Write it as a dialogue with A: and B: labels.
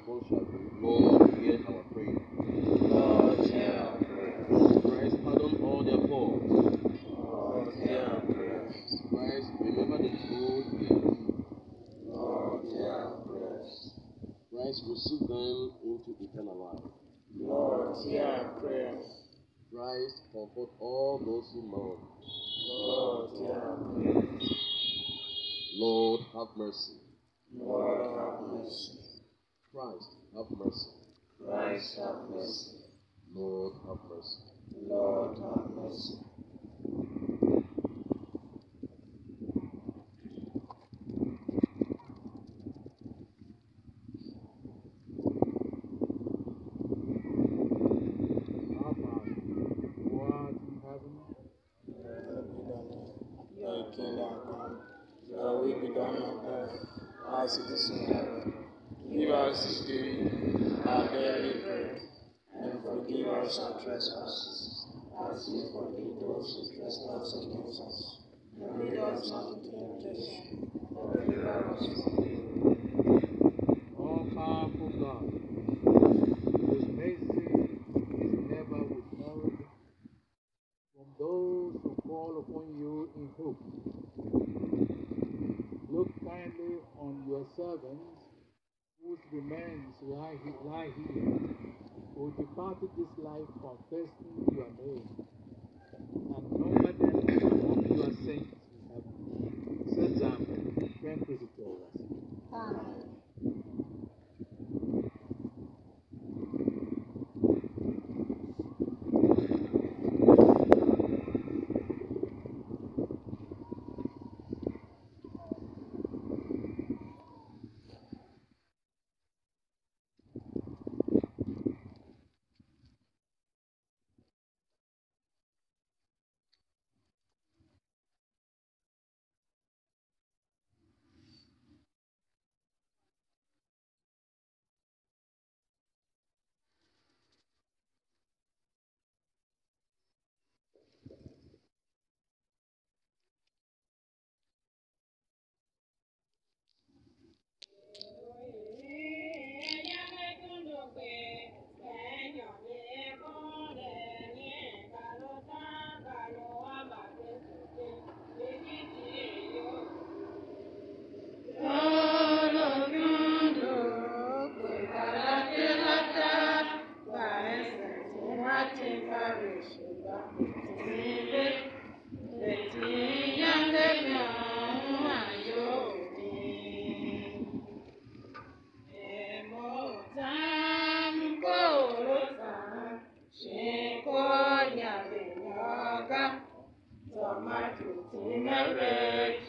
A: response shall be, Lord, hear our prayer.
B: Lord, hear our prayer.
A: Christ, pardon all their faults.
B: Lord, hear our prayers.
A: Christ, remember the good they did.
B: Lord, hear our prayers.
A: Christ, receive them into eternal life.
B: Lord, hear our prayers.
A: Christ, comfort all those who mourn.
B: Lord, hear our prayers.
A: Lord, have mercy.
B: Lord, have mercy.
A: Christ, have mercy.
B: Christ, have mercy.
A: Lord, have mercy.
B: Lord, have mercy. Your kingdom come, your will be done on earth as it is in heaven. Give us this day our daily bread, and forgive us our trespasses, as we forgive those who trespass against us. And lead us not into temptation, but deliver us from evil.
C: All-powerful God, whose mercy is never withheld from those who call upon you in hope. Look kindly on your servants whose remains lie here, who departed this life confessing your name, and number them among your saints who have set them inquisitors.
D: Amen.
B: Tomato,